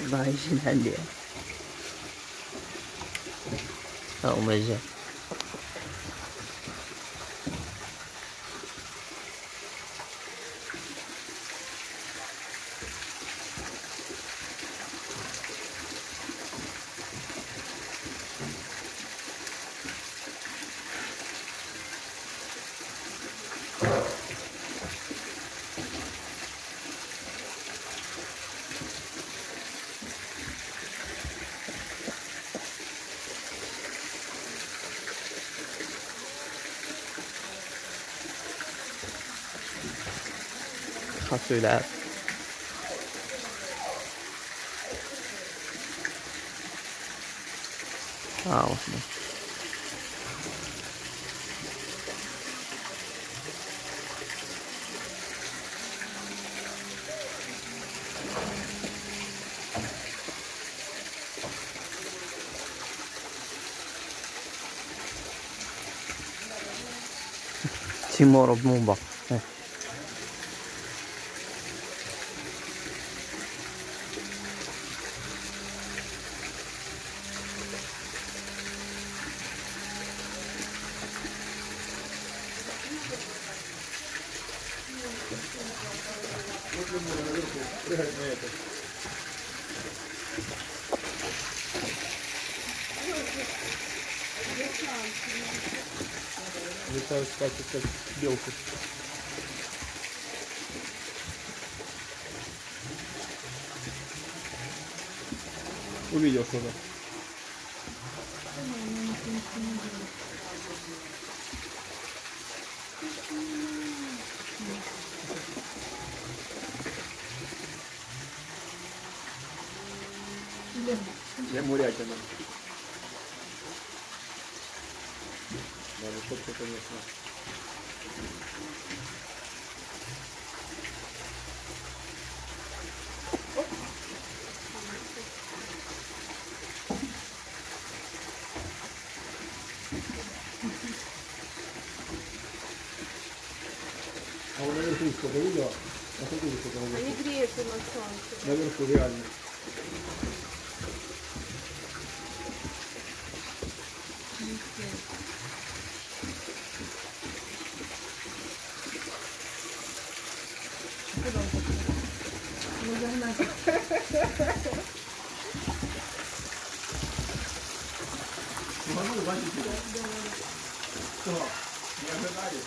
Vai ginalha. Oh, mas já. Hasselblad. Wow. Timor of Mumba. Летаю спать, как белку. Увидел что-то. Я мурятина. Да, высотка, конечно. А вот наверху что-то видела? А что тут что-то наверху? Они греются на солнце. Наверху реально. Могу звонить тебя? Что? Не ожидали?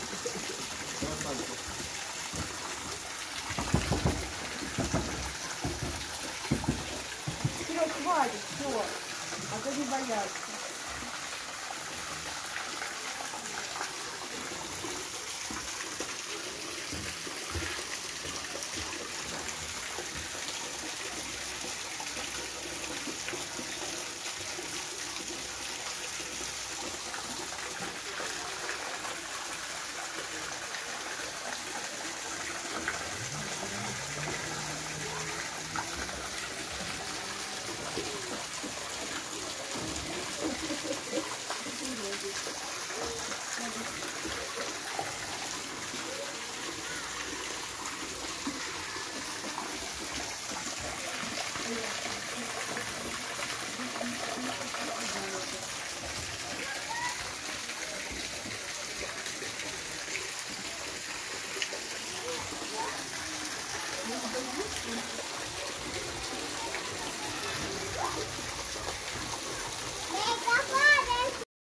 Серег, хватит, все. А то не боятся.